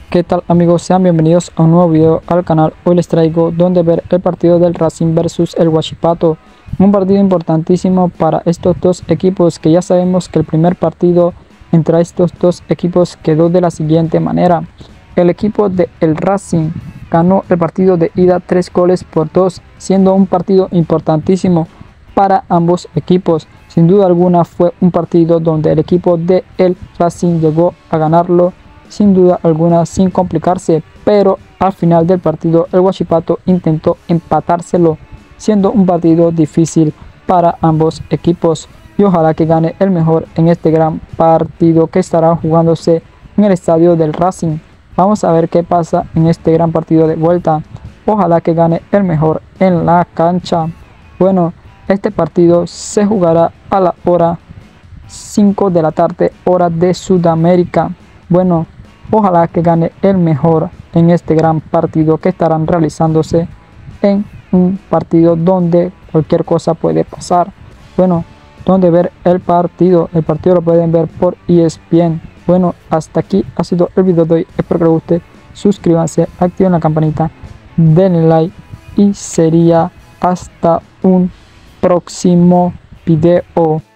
¿Qué tal amigos? Sean bienvenidos a un nuevo video al canal. Hoy les traigo donde ver el partido del Racing versus el Huachipato. Un partido importantísimo para estos dos equipos, que ya sabemos que el primer partido entre estos dos equipos quedó de la siguiente manera. El equipo de el Racing ganó el partido de ida 3-2, siendo un partido importantísimo para ambos equipos. Sin duda alguna fue un partido donde el equipo de el Racing llegó a ganarlo sin duda alguna sin complicarse, pero al final del partido el Huachipato intentó empatárselo, siendo un partido difícil para ambos equipos, y ojalá que gane el mejor en este gran partido que estará jugándose en el estadio del Racing. Vamos a ver qué pasa en este gran partido de vuelta. Ojalá que gane el mejor en la cancha. Bueno, este partido se jugará a la hora 5 de la tarde, hora de Sudamérica. Bueno, ojalá que gane el mejor en este gran partido que estarán realizándose en un partido donde cualquier cosa puede pasar. Bueno, donde ver el partido lo pueden ver por ESPN. Bueno, hasta aquí ha sido el video de hoy. Espero que les guste. Suscríbanse, activen la campanita, denle like y sería hasta un próximo video.